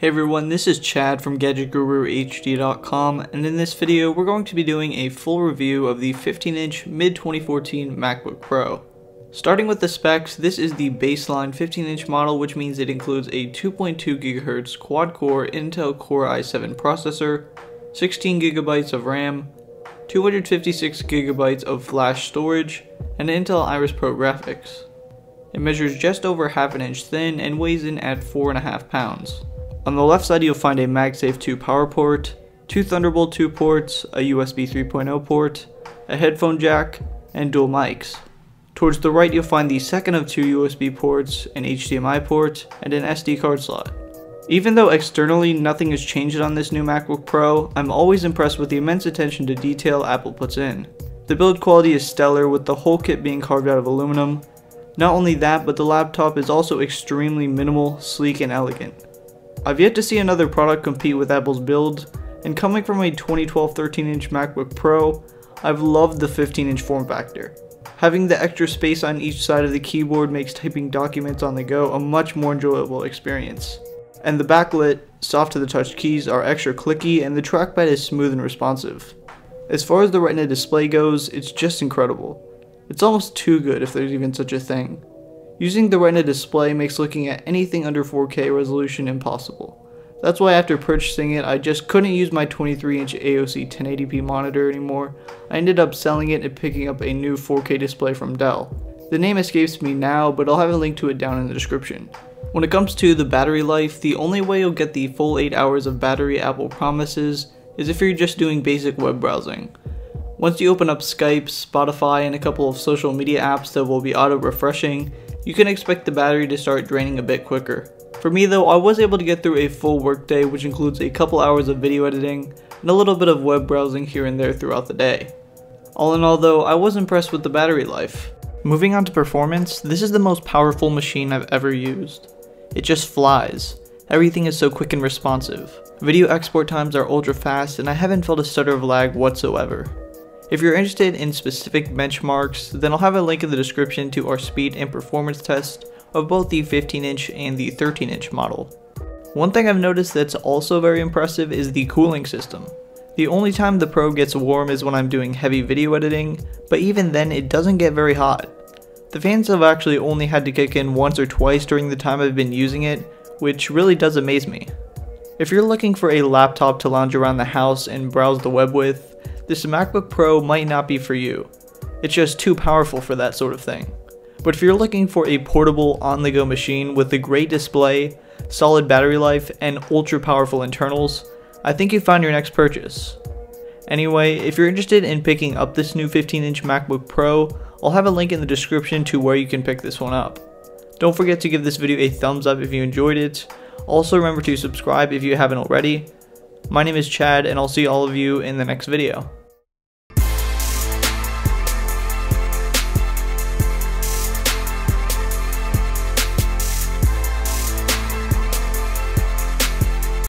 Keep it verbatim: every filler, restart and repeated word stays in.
Hey everyone, this is Chad from Gadget Guru H D dot com, and in this video we're going to be doing a full review of the fifteen inch mid twenty fourteen MacBook Pro. Starting with the specs, this is the baseline fifteen inch model, which means it includes a two point two gigahertz quad-core Intel Core i seven processor, sixteen gigabytes of RAM, two hundred fifty-six gigabytes of flash storage, and Intel Iris Pro graphics. It measures just over half an inch thin and weighs in at four and a half pounds. On the left side you'll find a MagSafe two power port, two Thunderbolt two ports, a U S B three point oh port, a headphone jack, and dual mics. Towards the right you'll find the second of two U S B ports, an H D M I port, and an S D card slot. Even though externally nothing has changed on this new MacBook Pro, I'm always impressed with the immense attention to detail Apple puts in. The build quality is stellar, with the whole kit being carved out of aluminum. Not only that, but the laptop is also extremely minimal, sleek, and elegant. I've yet to see another product compete with Apple's build, and coming from a twenty twelve thirteen inch MacBook Pro, I've loved the fifteen inch form factor. Having the extra space on each side of the keyboard makes typing documents on the go a much more enjoyable experience. And the backlit, soft to the touch keys are extra clicky, and the trackpad is smooth and responsive. As far as the Retina display goes, it's just incredible. It's almost too good if there's even such a thing. Using the Retina display makes looking at anything under four K resolution impossible. That's why after purchasing it, I just couldn't use my twenty-three inch A O C ten eighty p monitor anymore. I ended up selling it and picking up a new four K display from Dell. The name escapes me now, but I'll have a link to it down in the description. When it comes to the battery life, the only way you'll get the full eight hours of battery Apple promises is if you're just doing basic web browsing. Once you open up Skype, Spotify, and a couple of social media apps that will be auto-refreshing, you can expect the battery to start draining a bit quicker. For me though, I was able to get through a full workday, which includes a couple hours of video editing and a little bit of web browsing here and there throughout the day. All in all though, I was impressed with the battery life. Moving on to performance, this is the most powerful machine I've ever used. It just flies. Everything is so quick and responsive. Video export times are ultra fast, and I haven't felt a stutter of lag whatsoever. If you're interested in specific benchmarks, then I'll have a link in the description to our speed and performance test of both the fifteen inch and the thirteen inch model. One thing I've noticed that's also very impressive is the cooling system. The only time the Pro gets warm is when I'm doing heavy video editing, but even then it doesn't get very hot. The fans have actually only had to kick in once or twice during the time I've been using it, which really does amaze me. If you're looking for a laptop to lounge around the house and browse the web with, this MacBook Pro might not be for you. It's just too powerful for that sort of thing. But if you're looking for a portable, on-the-go machine with a great display, solid battery life, and ultra powerful internals, I think you found your next purchase. Anyway, if you're interested in picking up this new fifteen inch MacBook Pro, I'll have a link in the description to where you can pick this one up. Don't forget to give this video a thumbs up if you enjoyed it. Also remember to subscribe if you haven't already. My name is Chad, and I'll see all of you in the next video.